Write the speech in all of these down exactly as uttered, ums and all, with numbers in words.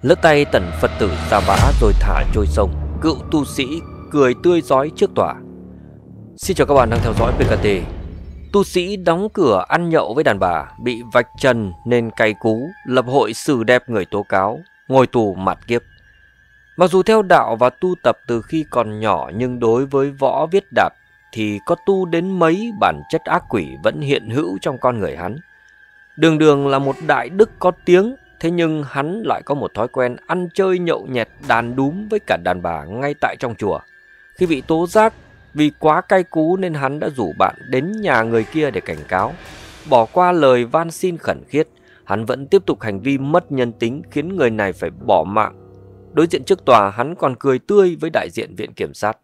Lướt tay tẩn Phật tử ra vã rồi thả trôi sông. Cựu tu sĩ cười tươi rói trước tòa. Xin chào các bạn đang theo dõi pê ca tê. Tu sĩ đóng cửa ăn nhậu với đàn bà, bị vạch trần nên cay cú, lập hội xử đẹp người tố cáo, ngồi tù mạt kiếp. Mặc dù theo đạo và tu tập từ khi còn nhỏ, nhưng đối với Võ Viết Đạt thì có tu đến mấy bản chất ác quỷ vẫn hiện hữu trong con người hắn. Đường đường là một đại đức có tiếng, thế nhưng hắn lại có một thói quen ăn chơi nhậu nhẹt đàn đúm với cả đàn bà ngay tại trong chùa. Khi bị tố giác vì quá cay cú nên hắn đã rủ bạn đến nhà người kia để cảnh cáo. Bỏ qua lời van xin khẩn khiết, hắn vẫn tiếp tục hành vi mất nhân tính khiến người này phải bỏ mạng. Đối diện trước tòa, hắn còn cười tươi với đại diện viện kiểm sát.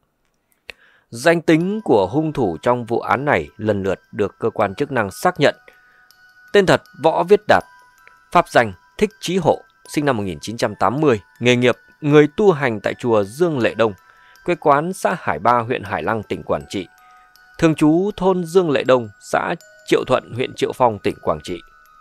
Danh tính của hung thủ trong vụ án này lần lượt được cơ quan chức năng xác nhận. Tên thật Võ Viết Đạt, pháp danh Thích Chí Hộ, sinh năm một nghìn chín trăm tám mươi, nghề nghiệp người tu hành tại chùa Dương Lệ Đông, quê quán xã Hải Ba, huyện Hải Lăng, tỉnh Quảng Trị, thường trú thôn Dương Lệ Đông, xã Triệu Thuận, huyện Triệu Phong, tỉnh Quảng Trị.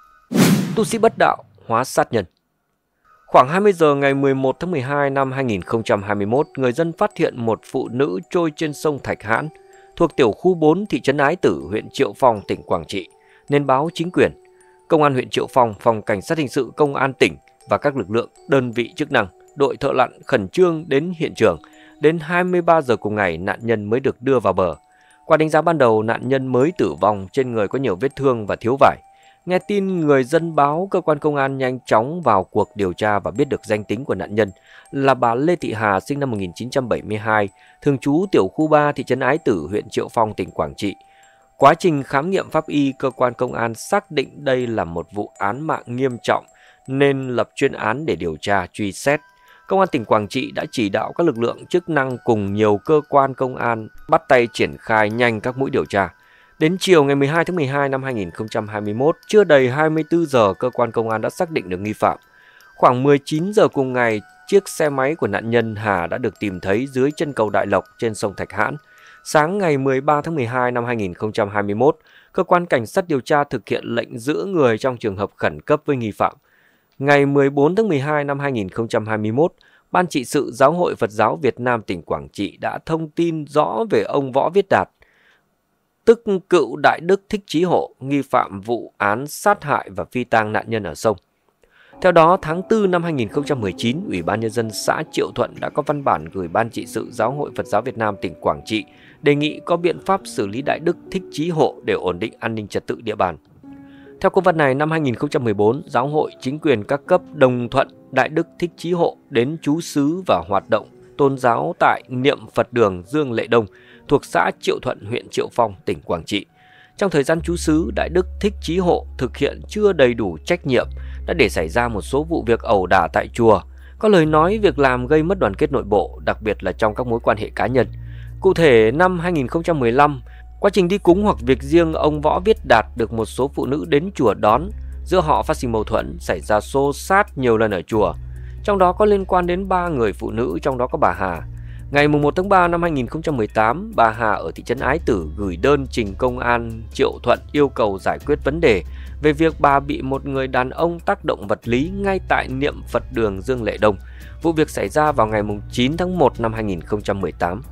Tu sĩ bất đạo hóa sát nhân. Khoảng hai mươi giờ ngày mười một tháng mười hai năm hai nghìn không trăm hai mươi mốt, người dân phát hiện một phụ nữ trôi trên sông Thạch Hãn, thuộc tiểu khu bốn thị trấn Ái Tử, huyện Triệu Phong, tỉnh Quảng Trị, nên báo chính quyền. Công an huyện Triệu Phong, phòng cảnh sát hình sự công an tỉnh và các lực lượng đơn vị chức năng, đội thợ lặn khẩn trương đến hiện trường. Đến hai mươi ba giờ cùng ngày, nạn nhân mới được đưa vào bờ. Qua đánh giá ban đầu, nạn nhân mới tử vong, trên người có nhiều vết thương và thiếu vải. Nghe tin người dân báo, cơ quan công an nhanh chóng vào cuộc điều tra và biết được danh tính của nạn nhân là bà Lê Thị Hà, sinh năm một nghìn chín trăm bảy mươi hai, thường trú tiểu khu ba thị trấn Ái Tử, huyện Triệu Phong, tỉnh Quảng Trị. Quá trình khám nghiệm pháp y, cơ quan công an xác định đây là một vụ án mạng nghiêm trọng nên lập chuyên án để điều tra, truy xét. Công an tỉnh Quảng Trị đã chỉ đạo các lực lượng chức năng cùng nhiều cơ quan công an bắt tay triển khai nhanh các mũi điều tra. Đến chiều ngày mười hai tháng mười hai năm hai nghìn không trăm hai mươi mốt, chưa đầy hai mươi tư giờ, cơ quan công an đã xác định được nghi phạm. Khoảng mười chín giờ cùng ngày, chiếc xe máy của nạn nhân Hà đã được tìm thấy dưới chân cầu Đại Lộc trên sông Thạch Hãn. Sáng ngày mười ba tháng mười hai năm hai nghìn không trăm hai mươi mốt, cơ quan cảnh sát điều tra thực hiện lệnh giữ người trong trường hợp khẩn cấp với nghi phạm. Ngày mười bốn tháng mười hai năm hai nghìn không trăm hai mươi mốt, Ban trị sự Giáo hội Phật giáo Việt Nam tỉnh Quảng Trị đã thông tin rõ về ông Võ Viết Đạt, tức cựu đại đức Thích Chí Hộ, nghi phạm vụ án sát hại và phi tang nạn nhân ở sông. Theo đó, tháng tư năm hai nghìn không trăm mười chín, Ủy ban Nhân dân xã Triệu Thuận đã có văn bản gửi Ban trị sự Giáo hội Phật giáo Việt Nam tỉnh Quảng Trị đề nghị có biện pháp xử lý đại đức Thích Chí Hộ để ổn định an ninh trật tự địa bàn. Theo công văn này, năm hai nghìn không trăm mười bốn, Giáo hội, chính quyền các cấp đồng thuận đại đức Thích Chí Hộ đến trú xứ và hoạt động tôn giáo tại Niệm Phật đường Dương Lệ Đông, thuộc xã Triệu Thuận, huyện Triệu Phong, tỉnh Quảng Trị. Trong thời gian trú xứ, đại đức Thích Chí Hộ thực hiện chưa đầy đủ trách nhiệm, đã để xảy ra một số vụ việc ẩu đả tại chùa, có lời nói việc làm gây mất đoàn kết nội bộ, đặc biệt là trong các mối quan hệ cá nhân. Cụ thể, năm hai nghìn không trăm mười lăm, quá trình đi cúng hoặc việc riêng, ông Võ Viết Đạt được một số phụ nữ đến chùa đón. Giữa họ phát sinh mâu thuẫn, xảy ra xô xát nhiều lần ở chùa. Trong đó có liên quan đến ba người phụ nữ, trong đó có bà Hà. Ngày mùng một tháng ba năm hai nghìn không trăm mười tám, bà Hà ở thị trấn Ái Tử gửi đơn trình công an Triệu Thuận yêu cầu giải quyết vấn đề về việc bà bị một người đàn ông tác động vật lý ngay tại Niệm Phật đường Dương Lệ Đông. Vụ việc xảy ra vào ngày mùng chín tháng một năm hai nghìn không trăm mười tám.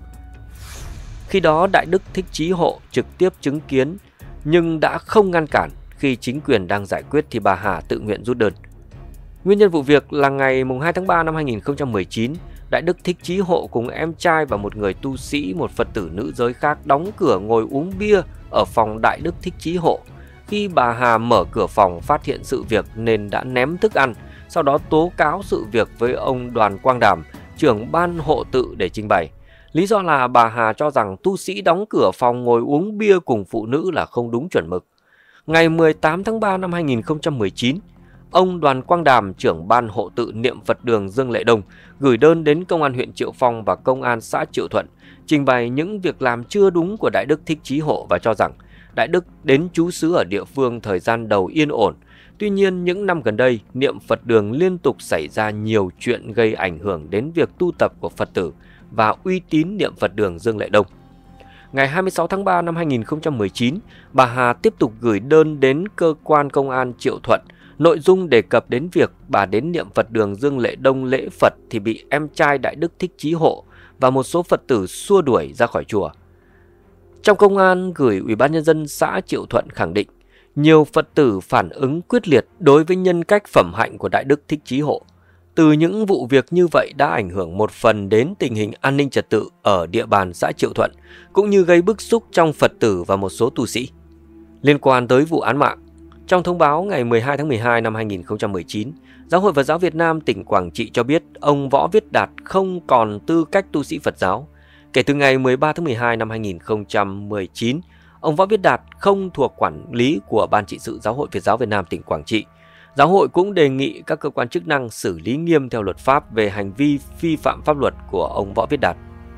Khi đó, đại đức Thích Chí Hộ trực tiếp chứng kiến nhưng đã không ngăn cản. Khi chính quyền đang giải quyết thì bà Hà tự nguyện rút đơn. Nguyên nhân vụ việc là ngày mùng hai tháng ba năm hai nghìn không trăm mười chín, đại đức Thích Chí Hộ cùng em trai và một người tu sĩ, một Phật tử nữ giới khác đóng cửa ngồi uống bia ở phòng đại đức Thích Chí Hộ. Khi bà Hà mở cửa phòng phát hiện sự việc nên đã ném thức ăn, sau đó tố cáo sự việc với ông Đoàn Quang Đàm, trưởng ban hộ tự để trình bày. Lý do là bà Hà cho rằng tu sĩ đóng cửa phòng ngồi uống bia cùng phụ nữ là không đúng chuẩn mực. Ngày mười tám tháng ba năm hai nghìn không trăm mười chín, ông Đoàn Quang Đàm, trưởng ban hộ tự Niệm Phật đường Dương Lệ Đông, gửi đơn đến công an huyện Triệu Phong và công an xã Triệu Thuận, trình bày những việc làm chưa đúng của đại đức Thích Chí Hộ và cho rằng đại đức đến trú xứ ở địa phương thời gian đầu yên ổn. Tuy nhiên, những năm gần đây, Niệm Phật đường liên tục xảy ra nhiều chuyện gây ảnh hưởng đến việc tu tập của Phật tử và uy tín Niệm Phật đường Dương Lệ Đông. Ngày hai mươi sáu tháng ba năm hai nghìn không trăm mười chín, bà Hà tiếp tục gửi đơn đến cơ quan công an Triệu Thuận Nội dung đề cập đến việc bà đến niệm Phật đường Dương Lệ Đông lễ Phật thì bị em trai Đại Đức Thích Chí Hộ và một số Phật tử xua đuổi ra khỏi chùa. Trong công an gửi Ủy ban Nhân dân xã Triệu Thuận khẳng định nhiều Phật tử phản ứng quyết liệt đối với nhân cách phẩm hạnh của Đại Đức Thích Chí Hộ. Từ những vụ việc như vậy đã ảnh hưởng một phần đến tình hình an ninh trật tự ở địa bàn xã Triệu Thuận, cũng như gây bức xúc trong Phật tử và một số tu sĩ. Liên quan tới vụ án mạng, trong thông báo ngày mười hai tháng mười hai năm hai nghìn không trăm mười chín, Giáo hội Phật giáo Việt Nam tỉnh Quảng Trị cho biết ông Võ Viết Đạt không còn tư cách tu sĩ Phật giáo. Kể từ ngày mười ba tháng mười hai năm hai nghìn không trăm mười chín, ông Võ Viết Đạt không thuộc quản lý của Ban trị sự Giáo hội Phật giáo Việt Nam tỉnh Quảng Trị. Giáo hội cũng đề nghị các cơ quan chức năng xử lý nghiêm theo luật pháp về hành vi vi phạm pháp luật của ông Võ Viết Đạt.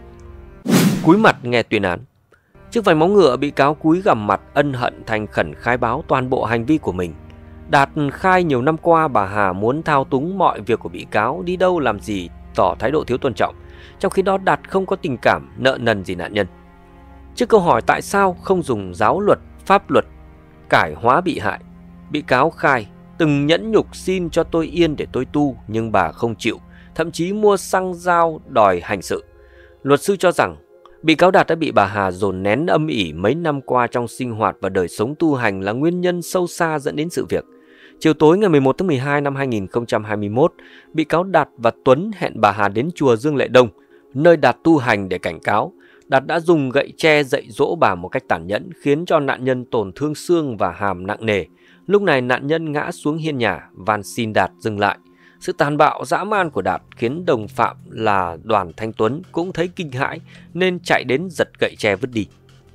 Cúi mặt nghe tuyên án. Trước vành móng ngựa, bị cáo cúi gằm mặt ân hận thành khẩn khai báo toàn bộ hành vi của mình. Đạt khai nhiều năm qua bà Hà muốn thao túng mọi việc của bị cáo, đi đâu làm gì tỏ thái độ thiếu tôn trọng, trong khi đó Đạt không có tình cảm nợ nần gì nạn nhân. Trước câu hỏi tại sao không dùng giáo luật, pháp luật cải hóa bị hại, bị cáo khai từng nhẫn nhục xin cho tôi yên để tôi tu, nhưng bà không chịu, thậm chí mua xăng dao đòi hành sự. Luật sư cho rằng bị cáo Đạt đã bị bà Hà dồn nén âm ỉ mấy năm qua trong sinh hoạt và đời sống tu hành là nguyên nhân sâu xa dẫn đến sự việc. Chiều tối ngày mười một tháng mười hai năm hai nghìn không trăm hai mươi mốt, bị cáo Đạt và Tuấn hẹn bà Hà đến chùa Dương Lệ Đông, nơi Đạt tu hành để cảnh cáo. Đạt đã dùng gậy tre dạy dỗ bà một cách tàn nhẫn, khiến cho nạn nhân tổn thương xương và hàm nặng nề. Lúc này nạn nhân ngã xuống hiên nhà, van xin Đạt dừng lại. Sự tàn bạo dã man của Đạt khiến đồng phạm là Đoàn Thanh Tuấn cũng thấy kinh hãi nên chạy đến giật gậy tre vứt đi.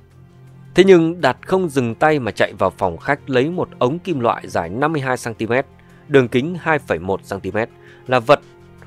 Thế nhưng Đạt không dừng tay mà chạy vào phòng khách lấy một ống kim loại dài năm mươi hai xăng ti mét, đường kính hai phẩy một xăng ti mét, là vật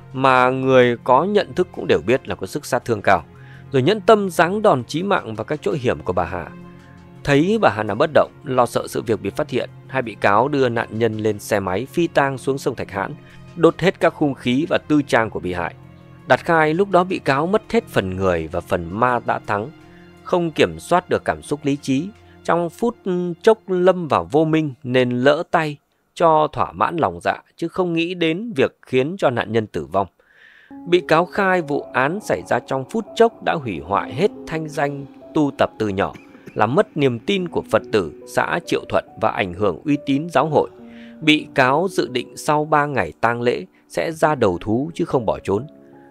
mà người có nhận thức cũng đều biết là có sức sát thương cao, rồi nhẫn tâm giáng đòn chí mạng vào các chỗ hiểm của bà Hà. Thấy bà Hà nằm bất động, lo sợ sự việc bị phát hiện, hai bị cáo đưa nạn nhân lên xe máy phi tang xuống sông Thạch Hãn, đốt hết các hung khí và tư trang của bị hại. Đạt khai lúc đó bị cáo mất hết phần người và phần ma đã thắng, không kiểm soát được cảm xúc lý trí, trong phút chốc lâm vào vô minh nên lỡ tay cho thỏa mãn lòng dạ, chứ không nghĩ đến việc khiến cho nạn nhân tử vong. Bị cáo khai vụ án xảy ra trong phút chốc đã hủy hoại hết thanh danh tu tập từ nhỏ, làm mất niềm tin của Phật tử xã Triệu Thuận và ảnh hưởng uy tín giáo hội. Bị cáo dự định sau ba ngày tang lễ sẽ ra đầu thú chứ không bỏ trốn.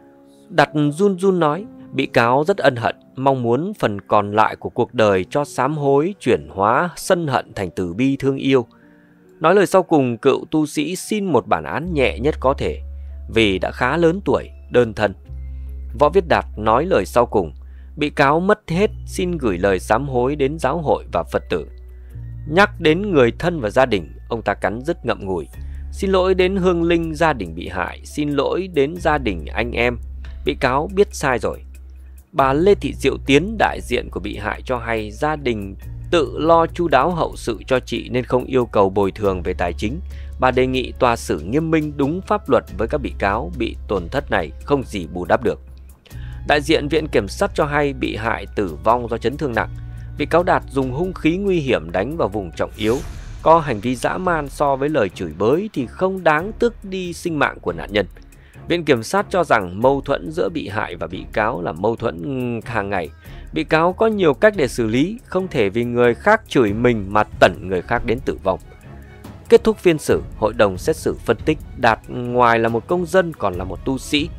Đạt run run nói, bị cáo rất ân hận, mong muốn phần còn lại của cuộc đời cho sám hối chuyển hóa sân hận thành từ bi thương yêu. Nói lời sau cùng, cựu tu sĩ xin một bản án nhẹ nhất có thể vì đã khá lớn tuổi, đơn thân. Võ Viết Đạt nói lời sau cùng, bị cáo mất hết xin gửi lời sám hối đến giáo hội và Phật tử. Nhắc đến người thân và gia đình, ông ta cắn rứt ngậm ngùi. Xin lỗi đến hương linh gia đình bị hại, xin lỗi đến gia đình anh em. Bị cáo biết sai rồi. Bà Lê Thị Diệu Tiến, đại diện của bị hại, cho hay gia đình tự lo chu đáo hậu sự cho chị nên không yêu cầu bồi thường về tài chính. Bà đề nghị tòa xử nghiêm minh đúng pháp luật với các bị cáo bị tổn thất này, không gì bù đắp được. Đại diện Viện Kiểm sát cho hay bị hại tử vong do chấn thương nặng. Bị cáo Đạt dùng hung khí nguy hiểm đánh vào vùng trọng yếu, có hành vi dã man so với lời chửi bới thì không đáng tước đi sinh mạng của nạn nhân. Viện Kiểm sát cho rằng mâu thuẫn giữa bị hại và bị cáo là mâu thuẫn hàng ngày. Bị cáo có nhiều cách để xử lý, không thể vì người khác chửi mình mà tẩn người khác đến tử vong. Kết thúc phiên xử, hội đồng xét xử phân tích Đạt ngoài là một công dân còn là một tu sĩ.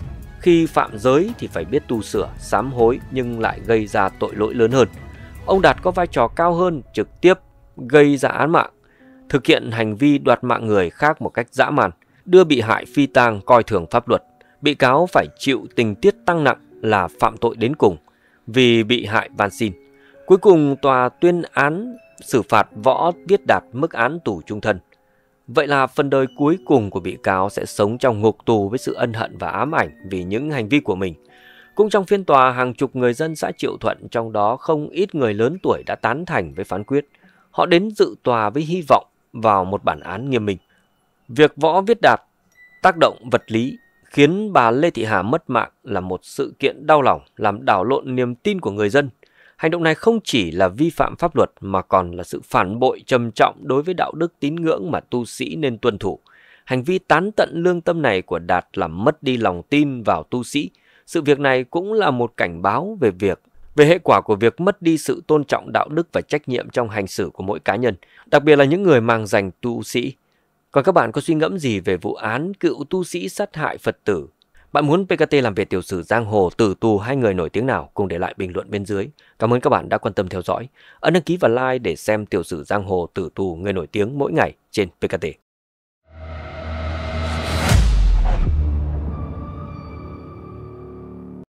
Khi phạm giới thì phải biết tu sửa, sám hối nhưng lại gây ra tội lỗi lớn hơn. Ông Đạt có vai trò cao hơn, trực tiếp gây ra án mạng, thực hiện hành vi đoạt mạng người khác một cách dã man, đưa bị hại phi tang, coi thường pháp luật. Bị cáo phải chịu tình tiết tăng nặng là phạm tội đến cùng vì bị hại van xin. Cuối cùng tòa tuyên án xử phạt Võ Viết Đạt mức án tù chung thân. Vậy là phần đời cuối cùng của bị cáo sẽ sống trong ngục tù với sự ân hận và ám ảnh vì những hành vi của mình. Cũng trong phiên tòa, hàng chục người dân xã Triệu Thuận, trong đó không ít người lớn tuổi, đã tán thành với phán quyết. Họ đến dự tòa với hy vọng vào một bản án nghiêm minh. Việc Võ Viết Đạt tác động vật lý khiến bà Lê Thị Hà mất mạng là một sự kiện đau lòng, làm đảo lộn niềm tin của người dân. Hành động này không chỉ là vi phạm pháp luật mà còn là sự phản bội trầm trọng đối với đạo đức tín ngưỡng mà tu sĩ nên tuân thủ. Hành vi tán tận lương tâm này của Đạt làm mất đi lòng tin vào tu sĩ. Sự việc này cũng là một cảnh báo về việc về hệ quả của việc mất đi sự tôn trọng đạo đức và trách nhiệm trong hành xử của mỗi cá nhân, đặc biệt là những người mang danh tu sĩ. Còn các bạn có suy ngẫm gì về vụ án cựu tu sĩ sát hại Phật tử? Bạn muốn pê ca tê làm về tiểu sử giang hồ tử tù hay người nổi tiếng nào? Cùng để lại bình luận bên dưới. Cảm ơn các bạn đã quan tâm theo dõi. Ấn đăng ký và like để xem tiểu sử giang hồ tử tù người nổi tiếng mỗi ngày trên pê ca tê.